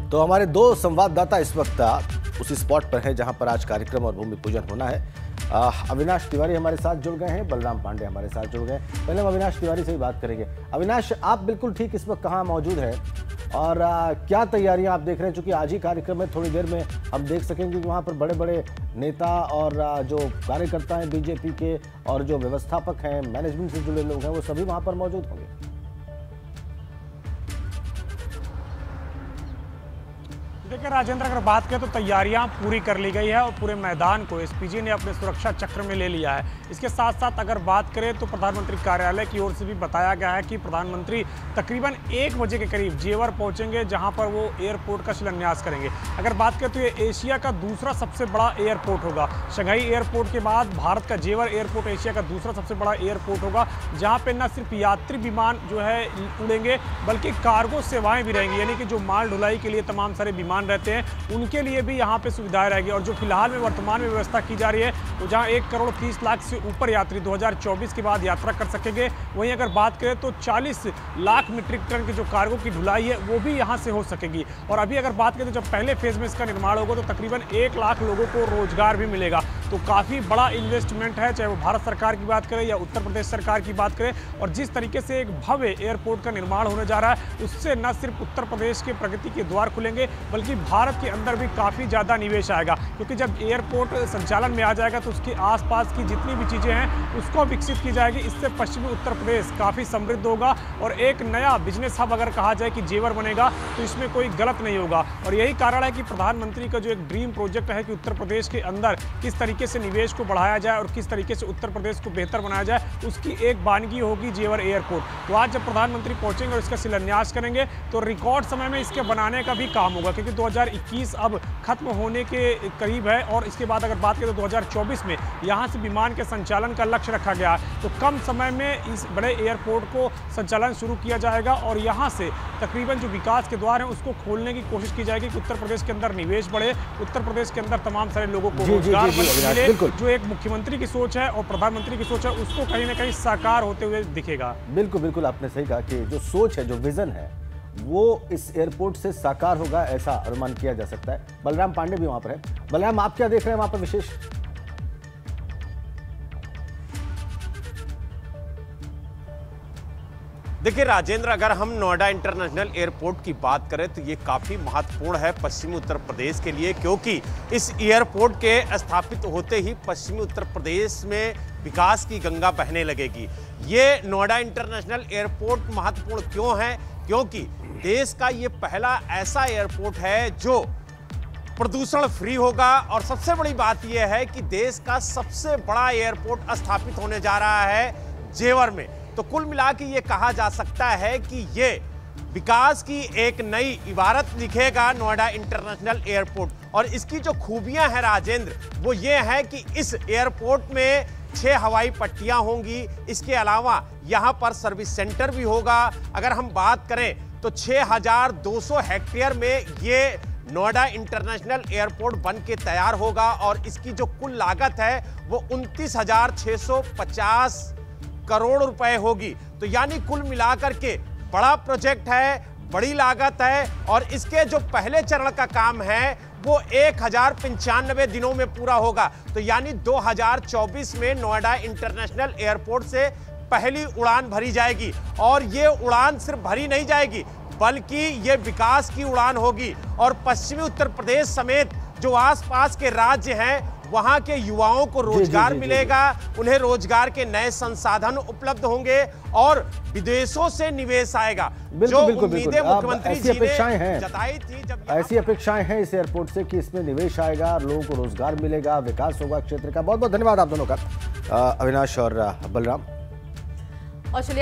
तो हमारे दो संवाददाता इस वक्त उसी स्पॉट पर हैं जहां पर आज कार्यक्रम और भूमि पूजन होना है। अविनाश तिवारी हमारे साथ जुड़ गए हैं, बलराम पांडे हमारे साथ जुड़ गए हैं। पहले हम अविनाश तिवारी से ही बात करेंगे। अविनाश, आप बिल्कुल ठीक इस वक्त कहाँ मौजूद हैं और क्या तैयारियां आप देख रहे हैं? चूंकि आज ही कार्यक्रम है, थोड़ी देर में हम देख सकेंगे कि वहाँ पर बड़े बड़े नेता और जो कार्यकर्ता हैं बीजेपी के और जो व्यवस्थापक हैं, मैनेजमेंट से जुड़े लोग हैं, वो सभी वहाँ पर मौजूद होंगे। देखिए राजेंद्र, अगर बात करें तो तैयारियां पूरी कर ली गई है और पूरे मैदान को एसपीजी ने अपने सुरक्षा चक्र में ले लिया है। इसके साथ साथ अगर बात करें तो प्रधानमंत्री कार्यालय की ओर से भी बताया गया है कि प्रधानमंत्री तकरीबन 1 बजे के करीब जेवर पहुंचेंगे, जहां पर वो एयरपोर्ट का शिलान्यास करेंगे। अगर बात करें तो ये एशिया का दूसरा सबसे बड़ा एयरपोर्ट होगा। शंघाई एयरपोर्ट के बाद भारत का जेवर एयरपोर्ट एशिया का दूसरा सबसे बड़ा एयरपोर्ट होगा, जहाँ पर न सिर्फ यात्री विमान जो है उड़ेंगे बल्कि कार्गो सेवाएं भी रहेंगी, यानी कि जो माल ढुलाई के लिए तमाम सारे विमान रहते हैं उनके लिए भी यहाँ पे सुविधाएं रहेगी। और जो फिलहाल में वर्तमान में व्यवस्था की जा रही है तो जहाँ 1 करोड़ 30 लाख से ऊपर यात्री 2024 के बाद यात्रा कर सकेंगे, वहीं अगर बात करें तो 40 लाख मीट्रिक टन की जो कार्गो की ढुलाई है वो भी यहाँ से हो सकेगी। और अभी अगर बात करें तो जब पहले फेज में इसका निर्माण होगा तो तकरीबन 1 लाख लोगों को रोजगार भी मिलेगा। तो काफ़ी बड़ा इन्वेस्टमेंट है, चाहे वो भारत सरकार की बात करें या उत्तर प्रदेश सरकार की बात करें। और जिस तरीके से एक भव्य एयरपोर्ट का निर्माण होने जा रहा है उससे न सिर्फ उत्तर प्रदेश के प्रगति के द्वार खुलेंगे बल्कि भारत के अंदर भी काफ़ी ज़्यादा निवेश आएगा, क्योंकि जब एयरपोर्ट संचालन में आ जाएगा तो उसके आसपास की जितनी भी चीज़ें हैं उसको विकसित की जाएगी। इससे पश्चिमी उत्तर प्रदेश काफ़ी समृद्ध होगा और एक नया बिजनेस हब अगर कहा जाए कि जेवर बनेगा तो इसमें कोई गलत नहीं होगा। और यही कारण है कि प्रधानमंत्री का जो एक ड्रीम प्रोजेक्ट है कि उत्तर प्रदेश के अंदर किस तरीके से निवेश को बढ़ाया जाए और किस तरीके से उत्तर प्रदेश को बेहतर बनाया जाए, उसकी एक बानगी होगी जेवर एयरपोर्ट। तो आज जब प्रधानमंत्री पहुंचेंगे और इसका शिलान्यास करेंगे तो रिकॉर्ड समय में इसके बनाने का भी काम होगा, क्योंकि 2021 अब खत्म होने के करीब है और इसके बाद अगर बात करें तो 2024 में यहाँ से विमान के संचालन का लक्ष्य रखा गया है। तो कम समय में इस बड़े एयरपोर्ट को संचालन शुरू किया जाएगा और यहाँ से तकरीबन जो विकास के द्वार हैं उसको खोलने की कोशिश की जाएगी कि उत्तर प्रदेश के अंदर निवेश बढ़े, उत्तर प्रदेश के अंदर तमाम सारे लोगों को रोजगार मिले। जो एक मुख्यमंत्री की सोच है और प्रधानमंत्री की सोच है उसको कहीं ना कहीं साकार होते हुए दिखेगा। बिल्कुल बिल्कुल, आपने सही कहा कि जो सोच है, जो विजन है, वो इस एयरपोर्ट से साकार होगा, ऐसा अनुमान किया जा सकता है। बलराम पांडे भी वहां पर है। बलराम, आप क्या देख रहे हैं वहां पर विशेष? देखिए राजेंद्र, अगर हम नोएडा इंटरनेशनल एयरपोर्ट की बात करें तो ये काफ़ी महत्वपूर्ण है पश्चिमी उत्तर प्रदेश के लिए, क्योंकि इस एयरपोर्ट के स्थापित होते ही पश्चिमी उत्तर प्रदेश में विकास की गंगा बहने लगेगी। ये नोएडा इंटरनेशनल एयरपोर्ट महत्वपूर्ण क्यों है? क्योंकि देश का ये पहला ऐसा एयरपोर्ट है जो प्रदूषण फ्री होगा और सबसे बड़ी बात यह है कि देश का सबसे बड़ा एयरपोर्ट स्थापित होने जा रहा है जेवर में। तो कुल मिला के ये कहा जा सकता है कि ये विकास की एक नई इबारत लिखेगा नोएडा इंटरनेशनल एयरपोर्ट। और इसकी जो खूबियां हैं राजेंद्र, वो ये है कि इस एयरपोर्ट में 6 हवाई पट्टियां होंगी। इसके अलावा यहाँ पर सर्विस सेंटर भी होगा। अगर हम बात करें तो 6200 हेक्टेयर में ये नोएडा इंटरनेशनल एयरपोर्ट बन के तैयार होगा और इसकी जो कुल लागत है वो 29,650 करोड़ रुपए होगी। तो यानी कुल मिलाकर के बड़ा प्रोजेक्ट है, बड़ी लागत है और इसके जो पहले चरण का काम है वो 1095 दिनों में पूरा होगा। तो यानी 2024 में नोएडा इंटरनेशनल एयरपोर्ट से पहली उड़ान भरी जाएगी। और ये उड़ान सिर्फ भरी नहीं जाएगी बल्कि ये विकास की उड़ान होगी और पश्चिमी उत्तर प्रदेश समेत जो आसपास के राज्य हैं वहां के युवाओं को रोजगार मिलेगा, उन्हें रोजगार के नए संसाधन उपलब्ध होंगे और विदेशों से निवेश आएगा। जो उम्मीदें मुख्यमंत्री जी ने जताई थी, जब ऐसी अपेक्षाएं हैं इस एयरपोर्ट से कि इसमें निवेश आएगा, लोगों को रोजगार मिलेगा, विकास होगा क्षेत्र का। बहुत बहुत धन्यवाद आप दोनों का, अविनाश और बलराम। और